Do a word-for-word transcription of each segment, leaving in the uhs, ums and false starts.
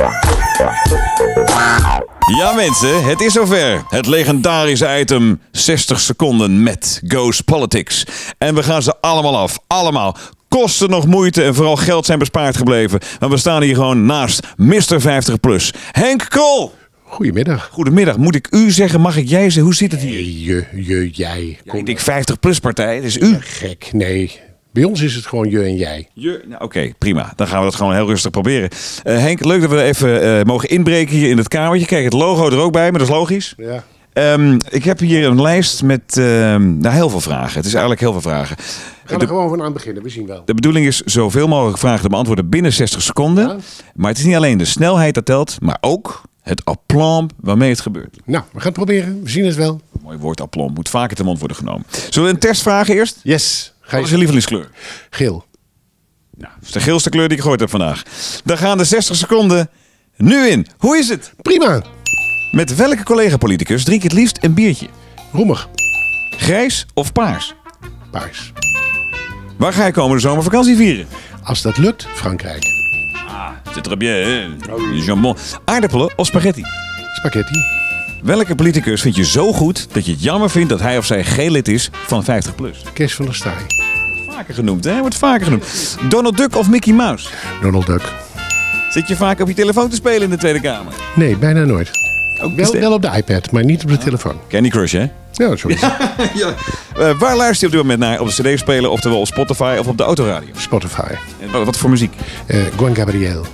Ja mensen, het is zover. Het legendarische item zestig seconden met Ghost Politics. En we gaan ze allemaal af. Allemaal. Kosten nog moeite en vooral geld zijn bespaard gebleven. Want we staan hier gewoon naast mister vijftig plus. Henk Krol! Goedemiddag. Goedemiddag. Moet ik u zeggen? Mag ik jij zeggen? Hoe zit het hier? Nee, je, je, jij. Ja, ik denk vijftig plus partij. Het is u. Ja, gek, nee. Bij ons is het gewoon je en jij. Je, nou, Oké, okay, prima. Dan gaan we dat gewoon heel rustig proberen. Uh, Henk, leuk dat we even uh, mogen inbreken hier in het kamertje. Kijk, het logo er ook bij, maar dat is logisch. Ja. Um, ik heb hier een lijst met uh, nou, heel veel vragen. Het is eigenlijk heel veel vragen. We gaan er de, gewoon van aan beginnen, we zien wel. De bedoeling is zoveel mogelijk vragen te beantwoorden binnen zestig seconden. Ja. Maar het is niet alleen de snelheid dat telt, maar ook het aplomb waarmee het gebeurt. Nou, we gaan het proberen. We zien het wel. Mooi woord aplomb. Moet vaker te mond worden genomen. Zullen we een test vragen eerst? Yes. Ga je... Wat is je lievelingskleur? Geel. Nou, dat is de geelste kleur die ik gehoord heb vandaag. Dan gaan de zestig seconden nu in. Hoe is het? Prima. Met welke collega-politicus drink je het liefst een biertje? Roemig. Grijs of paars? Paars. Waar ga je komende zomervakantie vieren? Als dat lukt, Frankrijk. Ah, c'est très bien, hè? Jambon. Aardappelen of spaghetti? Spaghetti. Welke politicus vind je zo goed dat je het jammer vindt dat hij of zij geen lid is van vijftig plus? Kees van der Staaij. Vaker genoemd, hè? Wordt vaker genoemd. Donald Duck of Mickey Mouse? Donald Duck. Zit je vaak op je telefoon te spelen in de Tweede Kamer? Nee, bijna nooit. Ook wel, wel op de iPad, maar niet op de ah. telefoon. Candy Crush, hè? Ja, zo is het. ja. uh, waar luister je op dit moment naar? Op de cd-speler, oftewel op Spotify of op de autoradio? Spotify. En wat, wat voor muziek? Uh, Juan Gabriel.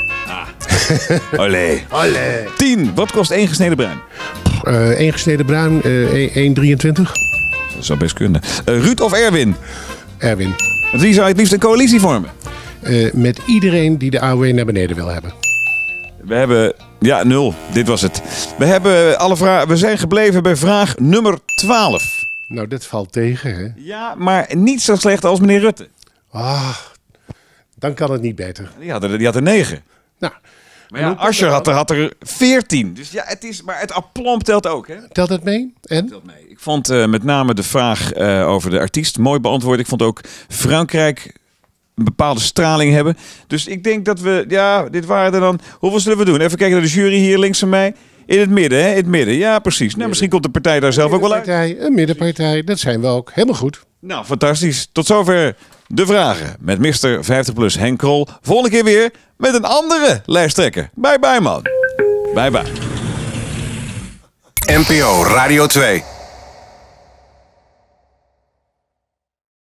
Ah. Olé. Olé. tien. Wat kost één gesneden bruin? Uh, één gesneden bruin, uh, één komma drieëntwintig. Dat zou best kunnen. Uh, Ruud of Erwin? Erwin. Met wie zou je het liefst een coalitie vormen? Uh, met iedereen die de A O W naar beneden wil hebben. We hebben... Ja, nul. Dit was het. We, hebben alle vragen, we zijn gebleven bij vraag nummer twaalf. Nou, dit valt tegen, hè? Ja, maar niet zo slecht als meneer Rutte. Ah, dan kan het niet beter. Die had er, die had er negen. Nou... Maar ja, Asscher had er, had er veertien. Dus ja, het is, maar het aplomb telt ook, hè? Telt het mee? En? Telt mee. Ik vond uh, met name de vraag uh, over de artiest mooi beantwoord. Ik vond ook Frankrijk een bepaalde straling hebben. Dus ik denk dat we, ja, dit waren er dan... Hoeveel zullen we doen? Even kijken naar de jury hier links van mij. In het midden, hè? In het midden. Ja, precies. Nou, misschien komt de partij daar zelf ook wel uit. Een middenpartij, dat zijn we ook. Helemaal goed. Nou, fantastisch. Tot zover de vragen met mister vijftig plus Henk Krol. Volgende keer weer met een andere lijsttrekker. Bye bye, man. Bye bye. N P O Radio twee.